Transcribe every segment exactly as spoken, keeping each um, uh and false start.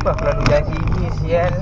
Kenapa aku lalu jalan sini sial?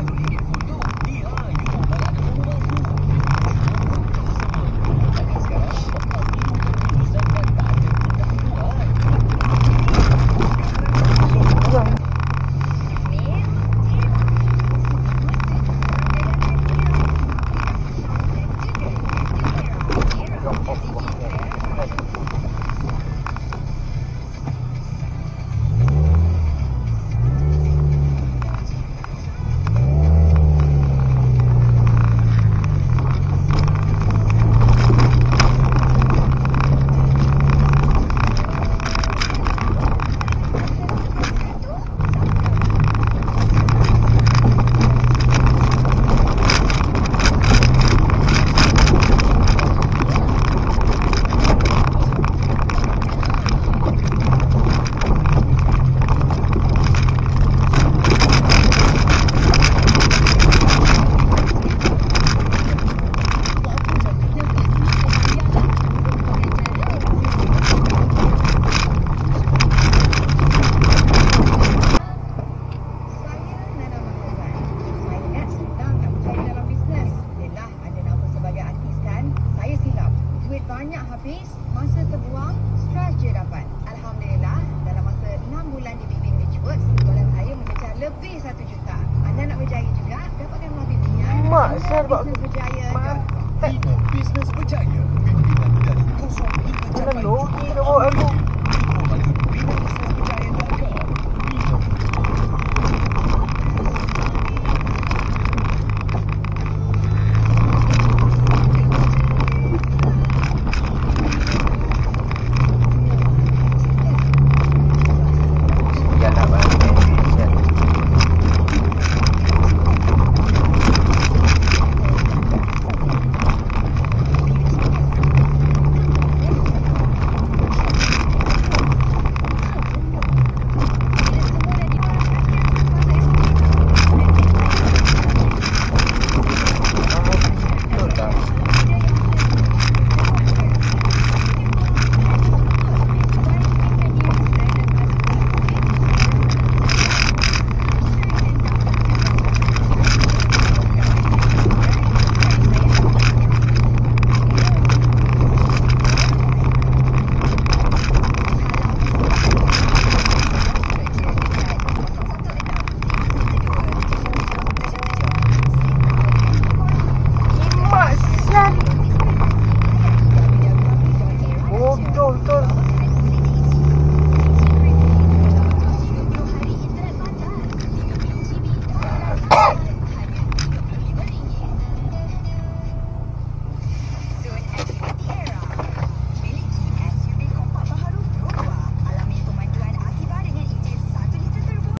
Banyak habis, masa terbuang, stres je dapat. Alhamdulillah, dalam masa enam bulan di Big Big Richworks, jualan saya mengejar lebih satu juta. Anda nak berjaya juga, dapatkan melalui pilihan. Mak, saya buat berjaya. mati. Bisnes berjaya. Bimbingan dari kosong hingga Jangan logi dah bawa aku.